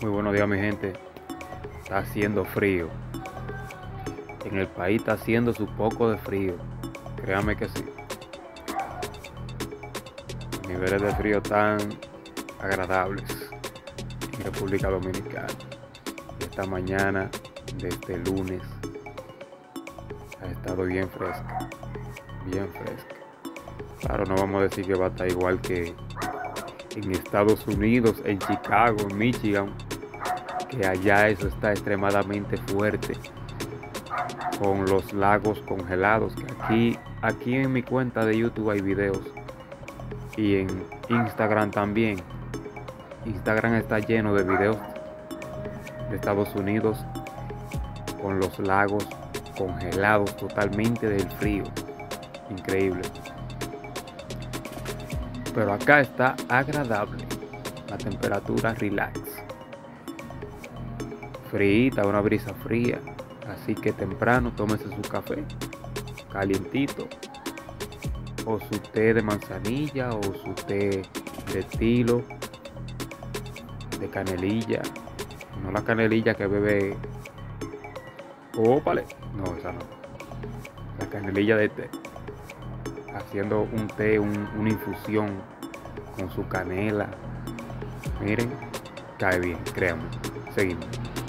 Muy buenos días, mi gente. Está haciendo frío. En el país está haciendo su poco de frío. Créame que sí. Los niveles de frío tan agradables en República Dominicana. Esta mañana, desde el lunes, ha estado bien fresca. Bien fresca. Claro, no vamos a decir que va a estar igual que en Estados Unidos, en Chicago, en Michigan, que allá eso está extremadamente fuerte, con los lagos congelados. Que aquí en mi cuenta de YouTube hay videos, y en Instagram también. Instagram está lleno de videos de Estados Unidos con los lagos congelados totalmente del frío. Increíble. Pero acá está agradable, la temperatura relax, fríita, una brisa fría. Así que temprano tómese su café calientito, o su té de manzanilla, o su té de estilo, de canelilla. No la canelilla que bebe. Ópale. No, esa no. La canelilla de té. Haciendo un té, una infusión con su canela. Miren, cae bien, créanme. Seguimos.